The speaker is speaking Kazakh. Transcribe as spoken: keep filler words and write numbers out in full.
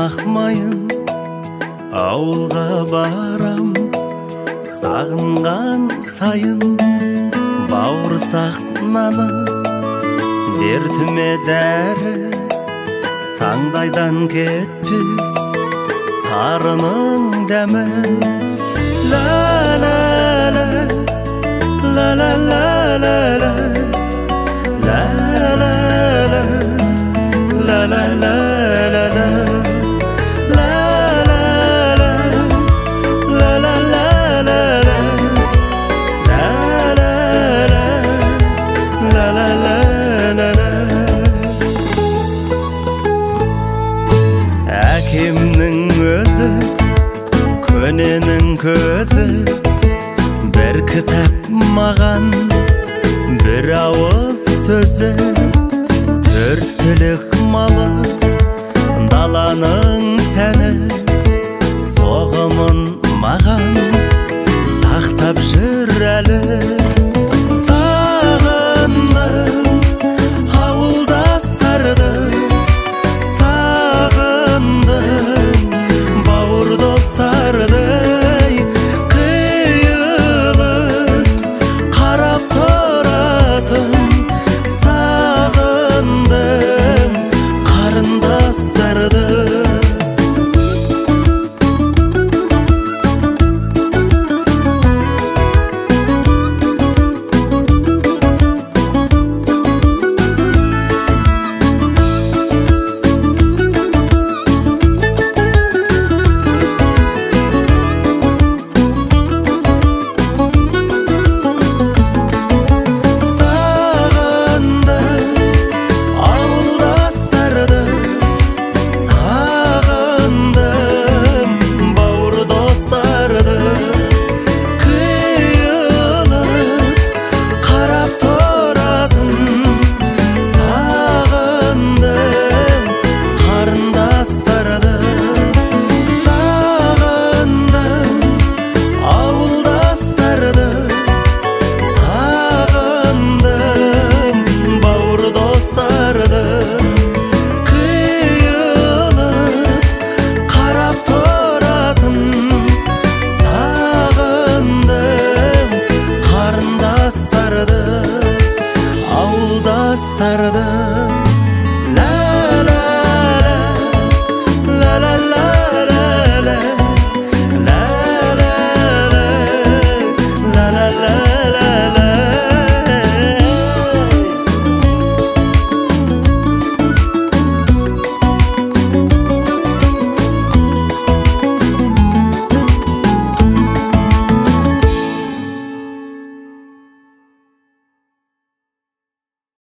бақмайын, ауылға барам сағынған сайын. Бауырсақ наны дертіме дәрі, таңдайдан кетпес тарының дәмі. Ла ла ла ла ла ла ла ла ла ла ла ла ла ла Әкемнің өзі, көненің көзі, бір кітап маған, бір ауыз сөзі. Төрт түлік малы, даланың сәні, соғымын маған сақтап жүр әлі. Ауылдастарды